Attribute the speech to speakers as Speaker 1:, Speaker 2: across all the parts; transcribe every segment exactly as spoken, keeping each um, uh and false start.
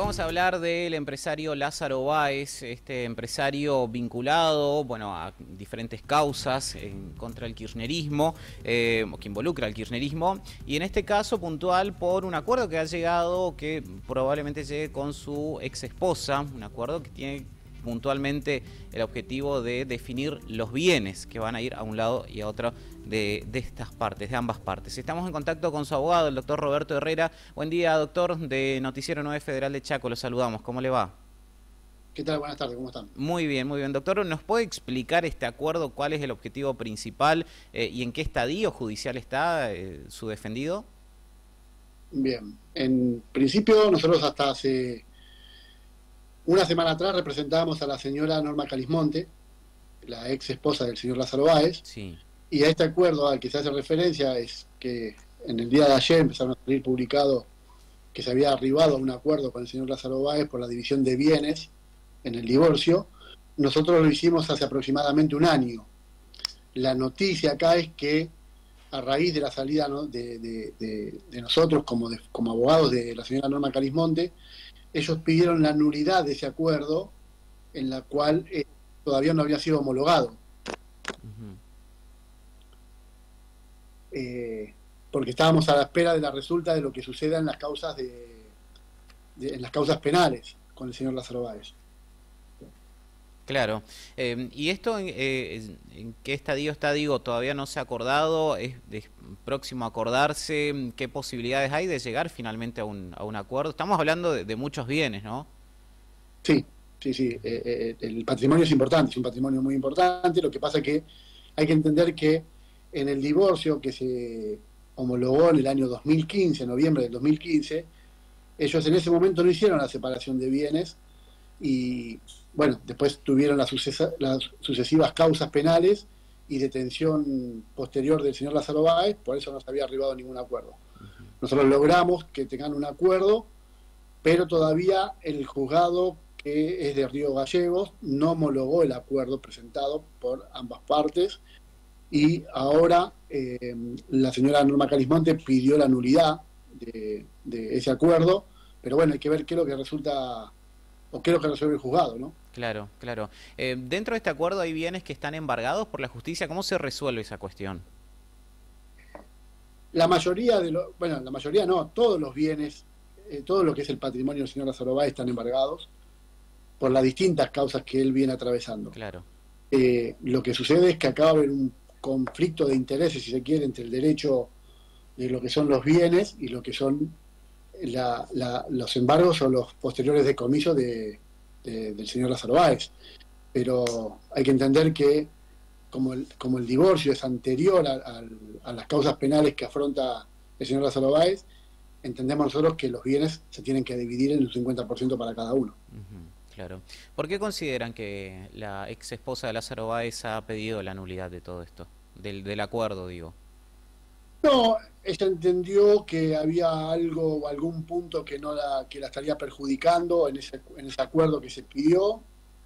Speaker 1: vamos a hablar del empresario Lázaro Báez, este empresario vinculado, bueno, a diferentes causas en contra del kirchnerismo, eh, que involucra al kirchnerismo, y en este caso puntual por un acuerdo que ha llegado, que probablemente llegue con su ex esposa, un acuerdo que tiene puntualmente el objetivo de definir los bienes que van a ir a un lado y a otro de, de estas partes, de ambas partes. Estamos en contacto con su abogado, el doctor Roberto Herrera. Buen día, doctor, de Noticiero nueve Federal de Chaco. Lo saludamos. ¿Cómo le va?
Speaker 2: ¿Qué tal? Buenas tardes, ¿cómo están?
Speaker 1: Muy bien, muy bien. Doctor, ¿nos puede explicar este acuerdo? ¿Cuál es el objetivo principal eh, y en qué estadio judicial está eh, su defendido?
Speaker 2: Bien, en principio nosotros hasta hace una semana atrás representábamos a la señora Norma Calismonte, la ex esposa del señor Lázaro Báez,
Speaker 1: Sí.
Speaker 2: y a este acuerdo al que se hace referencia es que en el día de ayer empezaron a salir publicados que se había arribado a un acuerdo con el señor Lázaro Báez por la división de bienes en el divorcio. Nosotros lo hicimos hace aproximadamente un año. La noticia acá es que a raíz de la salida, ¿no?, de, de, de, de nosotros como, de, como abogados de la señora Norma Calismonte, ellos pidieron la nulidad de ese acuerdo, en la cual eh, todavía no había sido homologado.
Speaker 1: Uh-huh.
Speaker 2: eh, porque estábamos a la espera de la resulta de lo que suceda en las causas de, de en las causas penales con el señor Lázaro Báez.
Speaker 1: Claro. Eh, ¿Y esto eh, en qué estadio está? Digo, todavía no se ha acordado, es, es próximo a acordarse. ¿Qué posibilidades hay de llegar finalmente a un, a un acuerdo? Estamos hablando de, de muchos bienes, ¿no?
Speaker 2: Sí, sí, sí. Eh, eh, el patrimonio es importante, es un patrimonio muy importante. Lo que pasa es que hay que entender que en el divorcio que se homologó en el año dos mil quince, en noviembre del dos mil quince, ellos en ese momento no hicieron la separación de bienes y, bueno, después tuvieron las, sucesa, las sucesivas causas penales y detención posterior del señor Lázaro Báez, por eso no se había arribado a ningún acuerdo. Uh-huh. Nosotros logramos que tengan un acuerdo, pero todavía el juzgado, que es de Río Gallegos, no homologó el acuerdo presentado por ambas partes, y ahora eh, la señora Norma Calismonte pidió la nulidad de, de ese acuerdo, pero bueno, hay que ver qué es lo que resulta o qué es lo que resuelve el juzgado, ¿no?
Speaker 1: Claro, claro. Eh, dentro de este acuerdo hay bienes que están embargados por la justicia. ¿Cómo se resuelve esa cuestión?
Speaker 2: La mayoría de los, bueno, la mayoría no, todos los bienes, eh, todo lo que es el patrimonio del señor Lázaro Báez están embargados por las distintas causas que él viene atravesando.
Speaker 1: Claro.
Speaker 2: Eh, lo que sucede es que acaba de haber un conflicto de intereses, si se quiere, entre el derecho de lo que son los bienes y lo que son la, la, los embargos o los posteriores decomisos de, de, del señor Lázaro Báez. Pero hay que entender que como el, como el divorcio es anterior a, a, a las causas penales que afronta el señor Lázaro Báez, entendemos nosotros que los bienes se tienen que dividir en un cincuenta por ciento para cada uno.
Speaker 1: Uh-huh, claro. ¿Por qué consideran que la ex esposa de Lázaro Báez ha pedido la nulidad de todo esto? Del, del acuerdo, digo.
Speaker 2: No, ella entendió que había algo o algún punto que no la, que la estaría perjudicando en ese, en ese acuerdo que se pidió.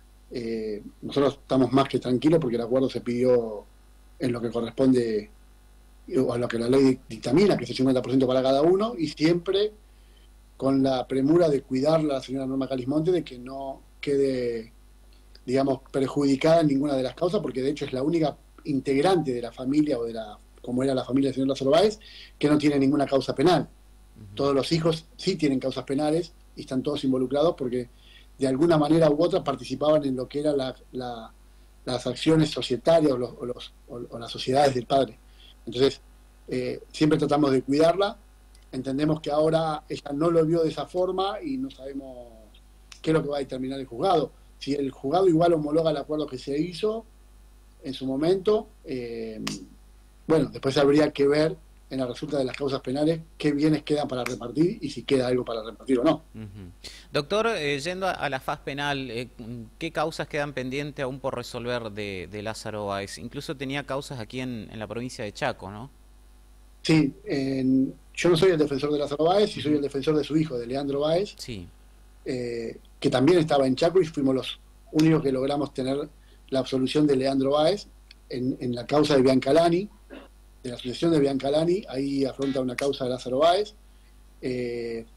Speaker 2: Eh, nosotros estamos más que tranquilos porque el acuerdo se pidió en lo que corresponde o a lo que la ley dictamina, que es el cincuenta por ciento para cada uno, y siempre con la premura de cuidarla a la señora Norma Calismonte de que no quede, digamos, perjudicada en ninguna de las causas, porque de hecho es la única integrante de la familia o de la, como era la familia del señor Lázaro Báez, que no tiene ninguna causa penal. Uh-huh. Todos los hijos sí tienen causas penales y están todos involucrados porque de alguna manera u otra participaban en lo que eran la, la, las acciones societarias o, los, o, los, o, o las sociedades del padre. Entonces, eh, siempre tratamos de cuidarla. Entendemos que ahora ella no lo vio de esa forma y no sabemos qué es lo que va a determinar el juzgado. Si el juzgado igual homologa el acuerdo que se hizo en su momento, eh, bueno, después habría que ver en la resulta de las causas penales qué bienes quedan para repartir y si queda algo para repartir o no.
Speaker 1: Uh-huh. Doctor, eh, yendo a, a la faz penal, eh, ¿qué causas quedan pendientes aún por resolver de, de Lázaro Báez? Incluso tenía causas aquí en, en la provincia de Chaco, ¿no?
Speaker 2: Sí, en, yo no soy el defensor de Lázaro Báez y soy el defensor de su hijo, de Leandro Báez,
Speaker 1: sí.
Speaker 2: eh, que también estaba en Chaco y fuimos los únicos que logramos tener la absolución de Leandro Báez en, en la causa de Biancalani, de la asociación de Biancalani. Ahí afronta una causa de Lázaro Báez. Eh,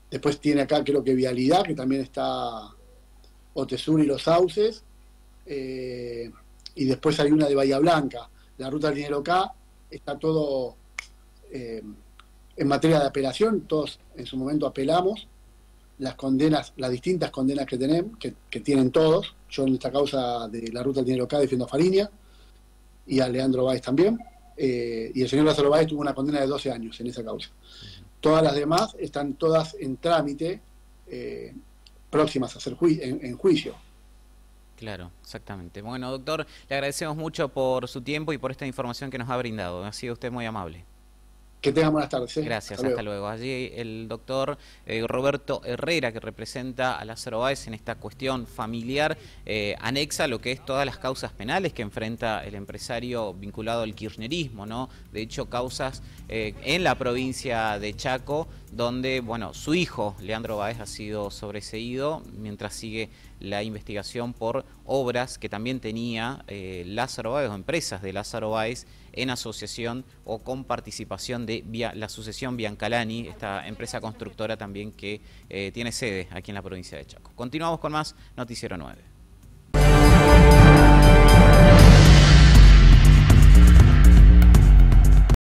Speaker 2: Después tiene acá creo que Vialidad, que también está Otesur y Los Sauces. Eh, y después hay una de Bahía Blanca. La ruta del dinero acá está todo eh, en materia de apelación. Todos en su momento apelamos las condenas, las distintas condenas que tenemos, que, que tienen todos. Yo en esta causa de la ruta del dinero acá defiendo a Fariña y a Leandro Báez también. Eh, y el señor Lázaro Báez tuvo una condena de doce años en esa causa. Todas las demás están todas en trámite, eh, próximas a ser ju en, en juicio.
Speaker 1: Claro, exactamente. Bueno, doctor, le agradecemos mucho por su tiempo y por esta información que nos ha brindado. Ha sido usted muy amable.
Speaker 2: Que tengan buenas tardes. ¿eh?
Speaker 1: Gracias,
Speaker 2: hasta,
Speaker 1: hasta
Speaker 2: luego.
Speaker 1: luego. Allí el doctor eh, Roberto Herrera, que representa a Lázaro Báez en esta cuestión familiar, eh, anexa a lo que es todas las causas penales que enfrenta el empresario vinculado al kirchnerismo, ¿no? De hecho, causas eh, en la provincia de Chaco, donde, bueno, su hijo, Leandro Báez, ha sido sobreseído mientras sigue la investigación por obras que también tenía eh, Lázaro Báez o empresas de Lázaro Báez en asociación o con participación de via, la sucesión Biancalani, esta empresa constructora también que eh, tiene sede aquí en la provincia de Chaco. Continuamos con más Noticiero nueve.